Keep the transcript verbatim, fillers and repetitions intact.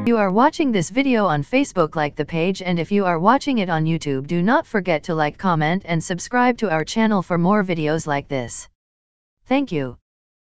If you are watching this video on Facebook, like the page, and if you are watching it on YouTube, do not forget to like, comment and subscribe to our channel for more videos like this. Thank you.